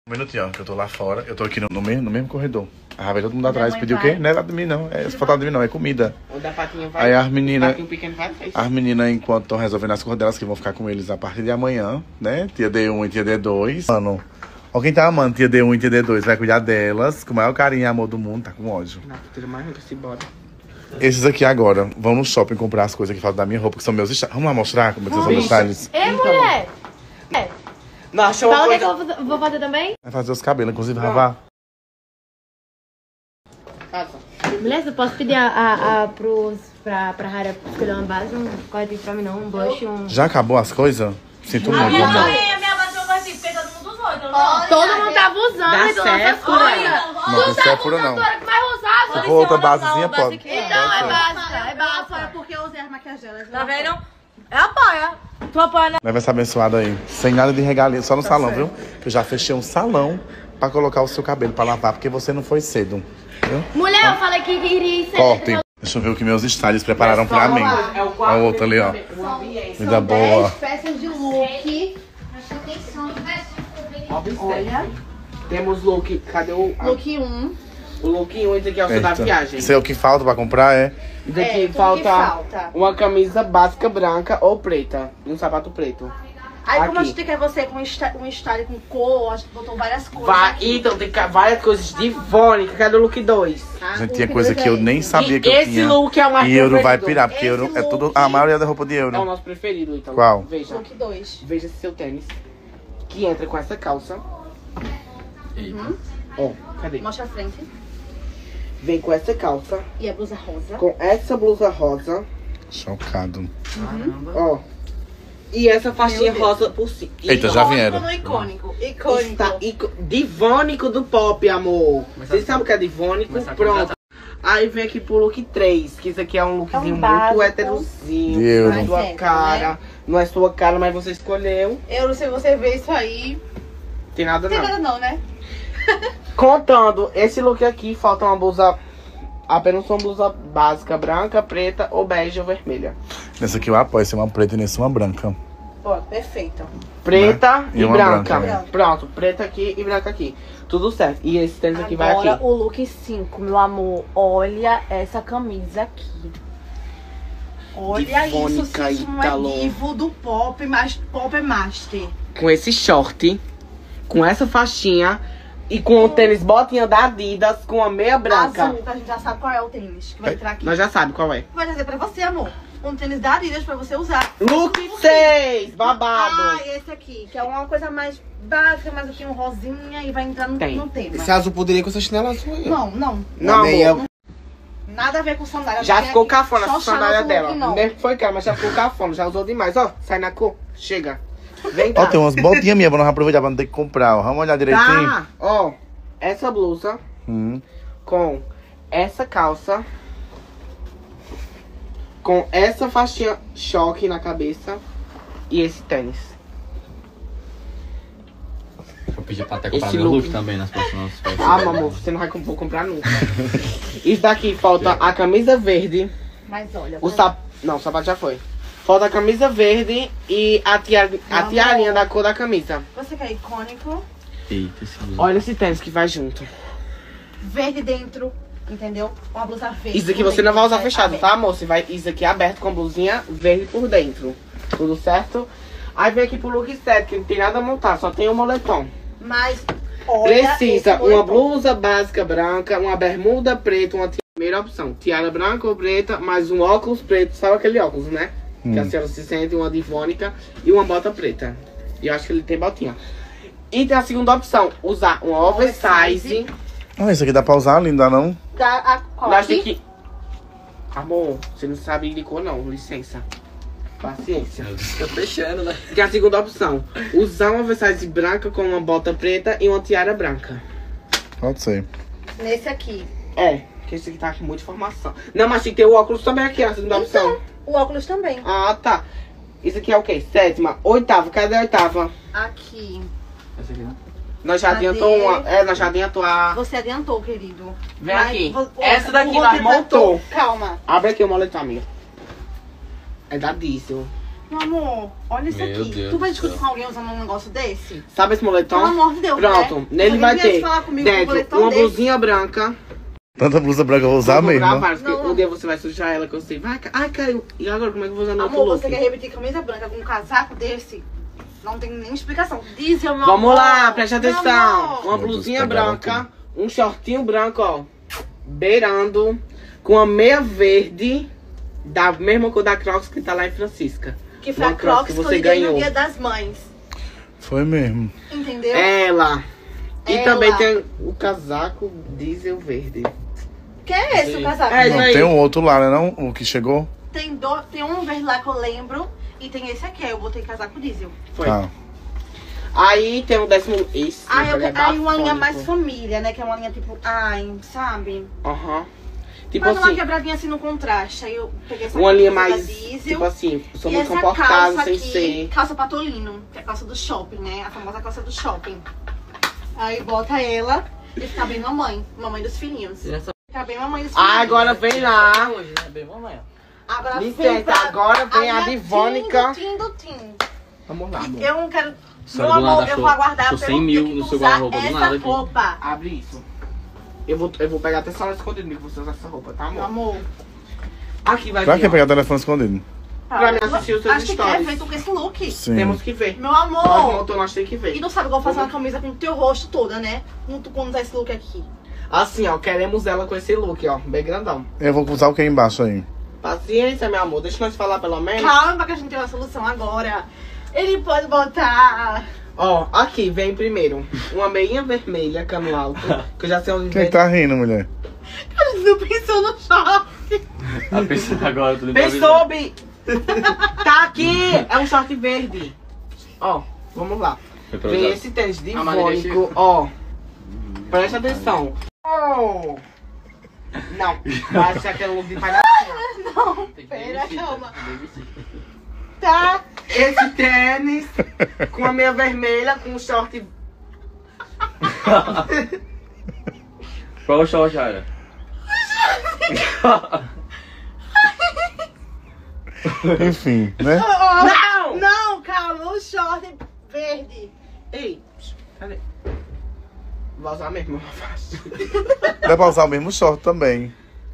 Um minutinho, que eu tô lá fora. Eu tô aqui no mesmo corredor. Ah, vai todo mundo atrás. Pediu o quê? Não é lá de mim, não. É faltado de mim, não. É comida. O da patinha vai. Aí as meninas, enquanto estão resolvendo as coisas delas, que vão ficar com eles a partir de amanhã, né? Tia D1 e tia D2. Mano, ó quem tá amando tia D1 e tia D2. Vai cuidar delas com o maior carinho e amor do mundo. Tá com ódio. Não, tudo mais nunca se bora. Esses aqui agora vão no shopping comprar as coisas que faltam da minha roupa, que são meus styles. Vamos lá mostrar como são meus styles? Ei, mulher! Não, achou uma Fala coisa... que eu vou fazer também? Vai fazer os cabelos, inclusive, Ravá. Mulher, eu posso pedir pra Rara escolher uma base, um corretivo pra mim não, um blush, um... Já acabou as coisas? Sinto muito, minha amor. base não vai ser, porque todo mundo usou. Então Todo mundo tava usando, Dá então certo, essas coisas. Não, isso é pura, não. Que vai usar, Se for outra basezinha, pode. Então é básica, é básica. Porque eu usei as maquiagens delas. tá vendo? É apoia. Tu apoia, né? Leva essa abençoada aí. Sem nada de regalia, só no salão, viu? Eu já fechei um salão pra colocar o seu cabelo pra lavar, porque você não foi cedo. Viu? Mulher, eu falei que iria ser... Cortem. Deixa eu ver o que meus styles prepararam pra mim. A outra ali, ó. Vida boa. 10 peças de look. Olha. Temos look. Cadê o... Look 1. O look 1, esse aqui é o seu da Eita. viagem. Isso é o que falta pra comprar, é? Esse aqui tudo falta, que falta uma camisa básica branca ou preta. E um sapato preto. Aí como a Aqui. gente quer você com um style com cor, a gente botou várias cores. Vai, aqui. então tem várias coisas de Ivônica. Cadê o look 2? Tá? Gente, O tinha look coisa dois que eu aí. nem sabia E que eu esse tinha. look é o mais E euro vai preferido. pirar, porque euro é tudo. A maioria da roupa de É o euro. nosso preferido, então. Qual? Veja. Look 2. Veja esse seu tênis. Que entra com essa calça. Ó, cadê? Mostra a frente. Vem com essa calça. E a blusa rosa. Com essa blusa rosa. Chocado. Ó. E essa faixinha rosa por cima. Eita, já vieram. Icônico. Está divônico do pop, amor. Vocês sabem o que é divônico? Pronto. Aí vem aqui pro look 3, que isso aqui é um lookzinho básico. muito heterozinho. De euro. Não é sua Mais cara. hétero, Não é sua cara, mas você escolheu. Eu não sei se você vê isso aí. Tem nada Não tem não. nada não, né? Contando, esse look aqui, falta uma blusa... Apenas uma blusa básica, branca, preta ou bege ou vermelha. Nessa aqui eu apoio, esse é uma preta e nesse uma branca. Ó, perfeito. Preta E e uma branca. branca, né? Pronto, preta aqui e branca aqui. Tudo certo. E esse tênis aqui vai Agora aqui. o look 5, meu amor. Olha essa camisa aqui. Olha isso, Icônica, se isso não é Ítalo. divo do pop, mas pop é master. Com esse short, com essa faixinha e com o tênis botinha da Adidas com a meia branca. Azul, que a gente já sabe qual é o tênis que vai entrar aqui. Nós já sabemos qual é. Vai trazer pra você, amor. Um tênis da Adidas pra você usar. Look 6, babado. Ah, esse aqui, que é uma coisa mais básica, mas aqui um rosinha e vai entrar no tema. Esse azul poderia com essa chinela azul aí. ó. Não. Não, Meia- amor. Nada a ver com sandália. Já Não ficou tem aqui, cafona só essa sandália chama dela. look, não. Mesmo que foi cara, mas já ficou cafona. Já usou demais. Ó, sai na cor. Chega. Vem cá. Ó, tem umas botinhas minhas, vamos aproveitar pra não ter que comprar, ó. Vamos olhar direitinho. Tá, ó. Essa blusa com essa calça. Com essa faixinha choque na cabeça. E esse tênis. Eu pedi pra até comprar Esse meu look. look também nas próximas festas. Ah, meu amor, você não vai vou comprar nunca. Isso daqui falta a camisa verde. Mas olha, O Não, o sapato já foi. Falta a camisa verde e a tiarinha da cor da camisa. você quer icônico, Eita, esse look. Olha esse tênis que vai junto. verde dentro, entendeu? Uma blusa verde. Isso aqui por você não vai usar dentro, fechado, aberto. tá, amor? Você vai isso aqui aberto com blusinha verde por dentro. Tudo certo? Aí vem aqui pro look 7, que não tem nada a montar, só tem um moletom. Mas, olha, Precisa esse uma moletom. blusa básica branca, uma bermuda preta, uma primeira opção. Tiara branca ou preta, mais um óculos preto. Sabe aquele óculos, né? Que a senhora se sente, uma divônica e uma bota preta. E eu acho que ele tem botinha. E tem a segunda opção, usar um oversize. Ah, isso aqui dá pra usar, linda, não? Qual Nós aqui? tem que... Amor, você não sabe de cor não, licença. Paciência. Tô fechando, né? Tem a segunda opção, usar uma oversize branca com uma bota preta e uma tiara branca. Pode ser. Nesse aqui. É, que esse aqui tá com muita informação. Não, mas tem que ter o óculos também aqui, a segunda opção. O óculos também. Ah, tá. Isso aqui é o quê? Sétima, oitava. Cadê a oitava? Aqui. Essa aqui não? Nós já Cadê? adiantou uma. É, nós já adiantou a... Você adiantou, querido. Vem Mas aqui. o- Essa daqui o nós outro montou. Calma. Abre aqui o moletom, amiga. É da Diesel. Meu amor, olha isso Meu aqui. Deus Tu vai do discutir céu. com alguém usando um negócio desse? Sabe esse moletom? Pelo amor de Deus, Pronto, né? nele Se vai alguém viesse ter falar comigo com um dentro boletão uma desse. blusinha branca. Tanta blusa branca eu vou usar Vou mesmo. comprar vários, porque Não. um dia você vai sujar ela que eu sei. Vai, ai, caiu. E agora como é que eu vou usar no outro Amor, look? você quer repetir camisa branca com um casaco desse? Não tem nem explicação. Diesel, meu Vamos amor. lá, preste Meu atenção. amor. Uma Meu Deus, blusinha pegaram branca, um shortinho branco, ó. Beirando, com a meia verde, da mesma cor da Crocs que tá lá em Francisca. Que foi Uma a Crocs que que você eu ganhou ganhou. no Dia das Mães. Foi mesmo. Entendeu? Ela. E Ela. também tem o casaco diesel verde. Que é esse o casaco? É, isso Não, aí. tem um outro lá, né? Não? O que chegou? Tem um verde lá que eu lembro. E tem esse aqui, eu botei casaco diesel. Foi. Tá. Aí tem o 10º. Esse. Aí, ele é aí uma linha bafônico. mais família, né? Que é uma linha tipo, ai, sabe? Aham. Tipo Mas uma assim, quebradinha assim no contraste. Aí eu peguei essa uma linha camisa mais. diesel. Tipo assim, sou E muito essa comportado calça sem aqui, ser. calça patolino, que é a calça do shopping, né? A famosa calça do shopping. Aí bota ela e fica bem mamãe dos filhinhos. Fica bem mamãe dos filhinhos. Ah, agora vem lá. Hoje, né? Bem, mamãe. Agora Licença, agora vem a minha divônica. Tim. Vamos lá, amor. Eu não quero... Só Meu do nada amor, eu achou- vou aguardar achou pra 100 eu mil ter que no seu usar guarda-roupa do nada essa aqui. roupa. Abre isso. Eu vou pegar até sala escondida que você usa essa roupa, tá, Meu amor? amor. Aqui vai Pra vir, que ó. pegar o telefone escondido? Pra mim assistir os seus Acho que quer stories. ver tu com esse look. Sim. Temos que ver. Meu Nós amor. montou, nós temos que E ver. não sabe igual fazer uma camisa com o teu rosto toda, né? Quando usar esse look aqui. Assim, ó, queremos ela com esse look, ó, bem grandão. Eu vou usar o que aí embaixo aí? Paciência, meu amor, deixa nós falar pelo menos. Calma que a gente tem uma solução agora. Ele pode botar... Ó, aqui vem primeiro uma meinha vermelha, cano alto, que eu já sei onde Quem vem. tá rindo, mulher? A gente não pensou no shopping. A pessoa agora, tudo Pensou, Bi? Tá aqui! É um short verde. Ó, vamos lá. Vem esse tênis de A Marília ivônico, ó. Presta atenção. Oh. Não, vai ser aquele look de palhacinha. Não, pera, calma. Tá. Esse tênis com a meia vermelha, com um short. Qual o short, Jara? Enfim, né? Não! Não, calma, o short verde. Ei, cadê? Vai usar mesmo, eu faço. Dá pra usar o mesmo short também.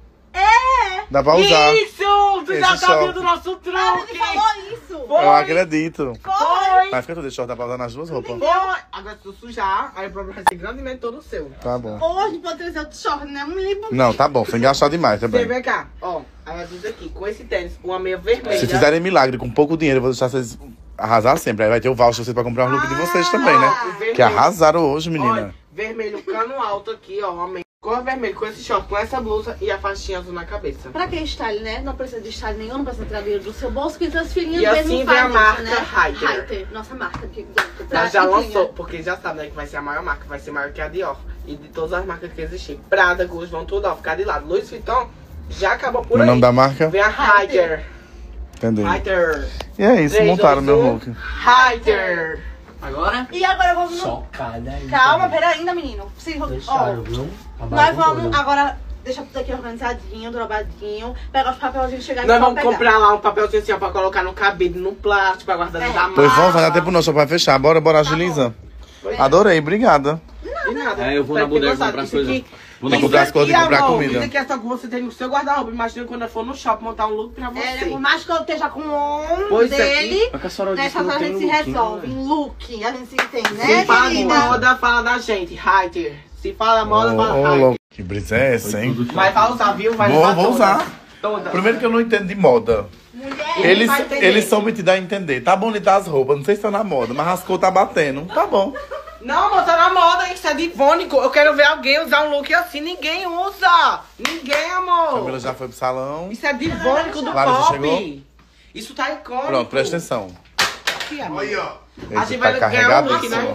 É! Dá pra usar. Isso! Tu já Esse sabia short. do nosso Ela truque! me falou isso. Foi! Eu acredito. Foi. Mas fica tudo de short, dá pra usar nas duas roupas. Foi! Agora se tu sujar, aí o problema vai ser grandemente todo seu. Tá bom. Hoje pode trazer outro short, né? Um livro. Não, tá bom, foi engraçado demais Você também. vem cá, ó. Aí vai dizer aqui, com esse tênis, uma meia vermelha. Se fizerem milagre com pouco dinheiro, eu vou deixar vocês arrasar sempre. Aí vai ter o voucher vocês pra comprar o look de vocês também, o né? vermelho. Que arrasaram hoje, menina. Olha, vermelho, cano alto aqui, ó. Uma meia. Cor vermelho com esse short, com essa blusa e a faixinha azul na cabeça. Pra que style, né? Não precisa de style nenhum, não precisa tirar dinheiro do seu bolso, que as filhinhas E mesmo assim vem fazem a isso, marca né? Hyper. Hyper, nossa marca. Nós já lançou, porque já sabe, né, que vai ser a maior marca, vai ser maior que a Dior. E de todas as marcas que existem. Prada, Gucci, vão tudo, ó, ficar de lado. Louis Vuitton já acabou por O aí. nome da marca? Vem a Hyper. Entendi. Hyper. E é isso, 3, montaram 2, meu 1. look. Hyper. Agora? E agora vamos no... Chocada aí. Calma, pera ainda, menino. Se... Ó, viu? nós vamos agora... Deixa tudo aqui organizadinho, dobradinho. Pegar os papelzinhos e chegar Nós aqui vamos pra pegar. comprar lá um papelzinho assim, ó, pra colocar no cabide, no plástico, pra guardar dentro da mala. Pois vamos, vai dar tempo não, só pra fechar. Bora, agiliza. Adorei. Adorei, obrigada. De nada. É, eu vou na Espero ter bodega gostado. comprar as Isso coisas. aqui- Vou Tem na que comprar as coisas e comprar amor, comida. Isso aqui é só que você tem no seu guarda-roupa. Imagina quando eu for no shopping montar um look pra você. É, por mais que eu esteja com um Pois é, dele, Mas que a senhora disse nessa que não hora a tem gente se look, né, resolve. velho? Em look, a gente se entende, Se né, fala de querida? moda, fala da gente. Hyper. Se fala moda, fala Ô, hyper. louco. Que brisa é essa, hein? Mas vai usar, viu? Vai Vou levar toda. usar. Toda. Primeiro que eu não entendo de moda. Mulher, Eles, vai entender. eles são metidos a entender. Tá bonito as roupas, não sei se tá na moda, mas rascou, tá batendo. Tá bom. Não, amor, tá na moda, isso é de ivônico. Eu quero ver alguém usar um look assim. Ninguém usa. Ninguém, amor. Camila já foi pro salão. Isso é de ivônico do Clara, já pop. chegou? Isso tá icônico. Pronto, presta atenção. Aqui, amor. A Esse gente tá vai ganhar um carregado look, esse, né?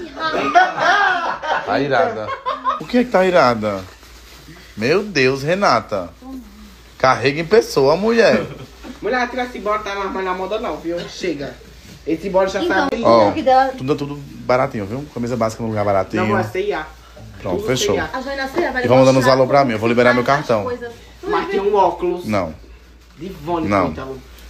ó. Tá irada. O que é que tá irada? Meu Deus, Renata. Carrega em pessoa, mulher. Mulher, tira esse bora, tá mais na moda não, viu? Chega. Esse bora já Então, saiu. Ó, look dela- tudo baratinho, viu? Camisa básica no lugar Não, baratinho. é CIA. Pronto, Tudo fechou. CIA. As meninas vai E vamos dando os mostrar valor pra como mim, eu vou liberar meu faz as cartão. coisas. Mas tem um óculos Não. de Ivone, Não. então.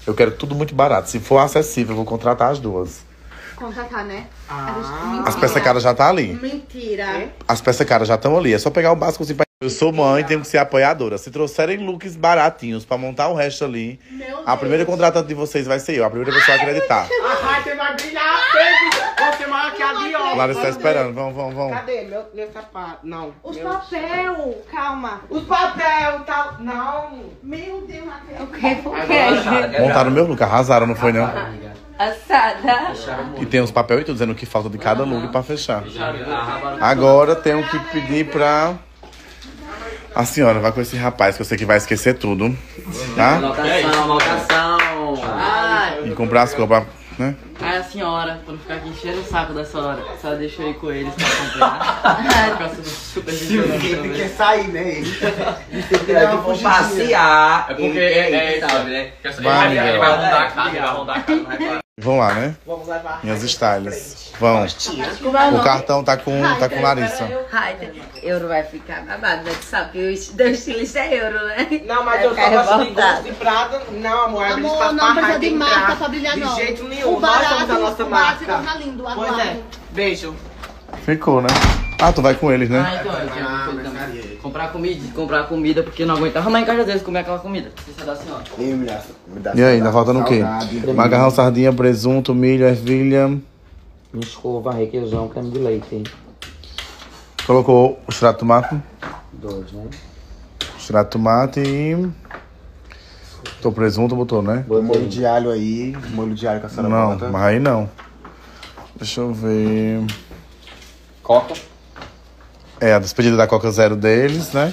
Eu quero tudo muito barato. Se for acessível, eu vou contratar as duas. Contratar, né? As peças caras já tá ali. Mentira. As peças caras já estão ali. É só pegar o básico assim. Eu sou mãe, tenho que ser apoiadora. Se trouxerem looks baratinhos pra montar o resto ali, a primeira contratante de vocês vai ser eu. A primeira pessoa a acreditar. Ai, você vai brilhar, baby. Você maior que a Dior. Larissa tá esperando. Vamos. Cadê? Meu sapato. Não. Os papel. Calma. Os papel, tá. Não. Meu Deus, Matheus. O que? Montaram o meu look, arrasaram, não foi não? Assada. E tem os papéis e tudo, dizendo o que falta de cada look pra fechar. Agora tenho que pedir pra... A senhora vai com esse rapaz, que eu sei que vai esquecer tudo, tá? Anotação. E comprar as coisas, né? Aí a senhora, pra não ficar aqui enchendo o saco da senhora, a senhora deixou eu ir com eles pra comprar. Ficar super Ele quer sair, né? Eu vou passear. É porque sabe, né? Vai, Ele Miguel. vai rondar a casa, Vão lá, né? Vamos levar. Minhas styles. Vão. O cartão tá com Larissa. Euro vai ficar babado, né? Tu sabe que o estilista é euro, né? Não, mas eu só gosto de gosto de Prada. Não, amor, é Amor, pra não precisa parrar de tem marca pra- pra brilhar, não. De jeito nenhum. O Nós barato, somos a nossa o barato se marca. torna lindo, Pois aguardo. é. Beijo. Ficou, né? Ah, tu vai com eles, né? Ah, então, eu tinha comprar comida, porque eu não aguentava mais em casa deles comer aquela comida. Isso é da senhora. E aí, tá faltando o quê? Macarrão, sardinha, presunto, milho, ervilha. Escova, requeijão, creme de leite. Colocou o extrato de tomate. 2, né? Extrato de tomate e... Botou presunto, botou, né? Molho de alho aí. Molho de alho que a senhora Não, bota. mas aí não. Deixa eu ver... Coca. É, a despedida da Coca Zero deles, né?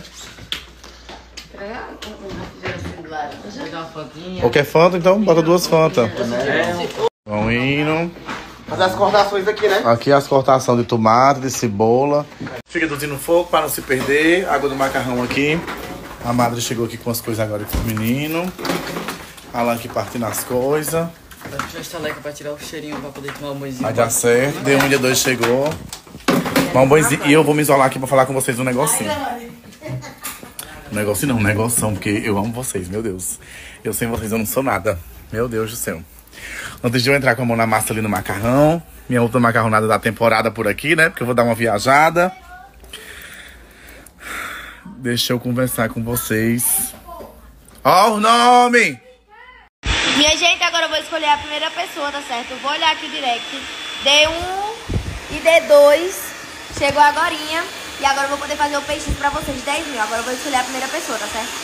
Vou dar uma fantinha. Ou quer Fanta, então bota 2 Fanta. Vão indo. Fazer as cortações aqui, né? Aqui as cortações de tomate, de cebola. Fígadozinho no fogo para não se perder. Água do macarrão aqui. A madre chegou aqui com as coisas agora com os meninos. A lá aqui partindo as coisas. Vai puxar a estaleca pra tirar o cheirinho pra poder tomar um banhozinho. Vai dar certo. D1 e D2 chegou. Tomar um banhozinho. E eu vou me isolar aqui pra falar com vocês um negocinho. Um negocinho não, um negoção, porque eu amo vocês, meu Deus. Eu sem vocês eu não sou nada. Meu Deus do céu. Antes de eu entrar com a mão na massa ali no macarrão, minha outra macarronada da temporada por aqui, né? Porque eu vou dar uma viajada. Deixa eu conversar com vocês. Ó o nome! Minha gente, agora eu vou escolher a primeira pessoa, tá certo? Eu vou olhar aqui o direct. D1 e D2 chegou agorinha. E agora eu vou poder fazer o peixinho pra vocês, 10 mil. Agora eu vou escolher a primeira pessoa, tá certo?